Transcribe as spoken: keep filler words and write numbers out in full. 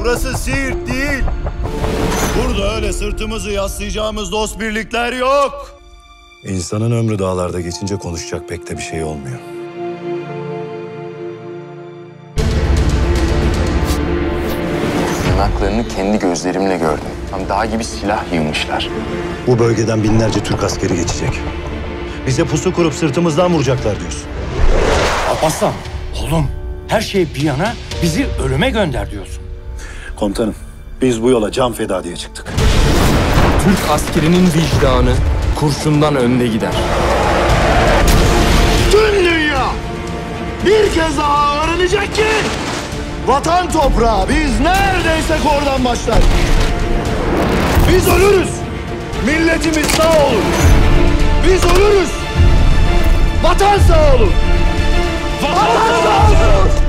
Burası Siirt değil. Burada öyle sırtımızı yaslayacağımız dost birlikler yok. İnsanın ömrü dağlarda geçince konuşacak pek de bir şey olmuyor. Yanaklarını kendi gözlerimle gördüm. Tam dağ gibi silah yığmışlar. Bu bölgeden binlerce Türk askeri geçecek. Bize pusu kurup sırtımızdan vuracaklar diyorsun. Alparslan, oğlum her şey bir yana bizi ölüme gönder diyorsun. Komutanım, biz bu yola can feda diye çıktık. Türk askerinin vicdanı kurşundan önde gider. Tüm dünya bir kez daha öğrenecek ki vatan toprağı biz neredeysek oradan başlar. Biz ölürüz. Milletimiz sağ olur. Biz ölürüz. Vatan sağ olur. Vatan sağ olur.